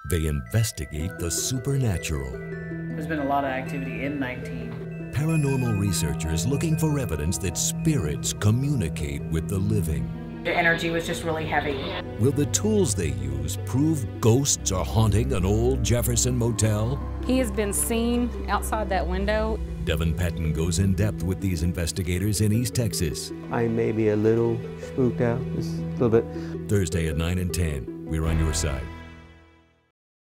They investigate the supernatural. There's been a lot of activity in 19. Paranormal researchers looking for evidence that spirits communicate with the living. The energy was just really heavy. Will the tools they use prove ghosts are haunting an old Jefferson motel? He has been seen outside that window. Devin Patton goes in depth with these investigators in East Texas. I may be a little spooked out, just a little bit. Thursday at 9 and 10. We're on your side.